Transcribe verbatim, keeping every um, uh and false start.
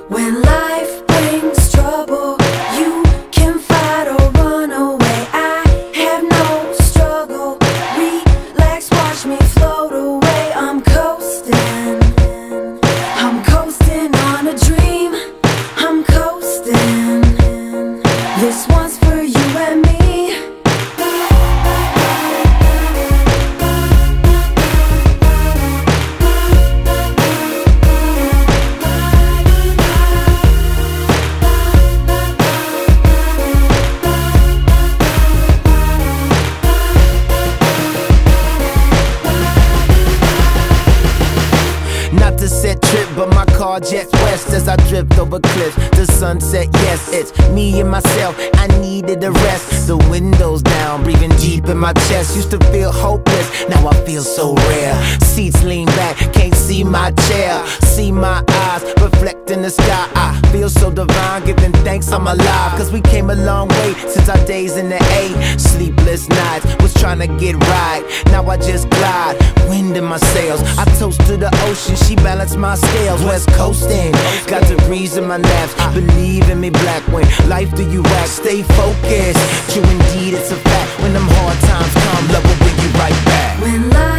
When life brings trouble, you can fight or run away. I have no struggle. Relax, watch me float away. I'm coasting. I'm coasting on a dream. I'm coasting. This one's for you and me. Not to set trip, but my car jets west as I drift over cliffs. The sunset, yes, it's me and myself. I needed a rest. The windows down, breathing deep in my chest. Used to feel hopeless, now I feel so rare. Seats lean back, can't see my chair. See my eyes reflect in the sky. I feel so divine, giving thanks I'm alive. Cause we came a long way since our days in the A. Sleepless nights, was trying to get right. Now I just glide, wind in my sails. I toast to the ocean, she balanced my scales. West coasting, got degrees in my naps. Believe in me, black, when life do you act. Stay focused, true indeed, it's a fact. When them hard times come, love will bring you right back. When life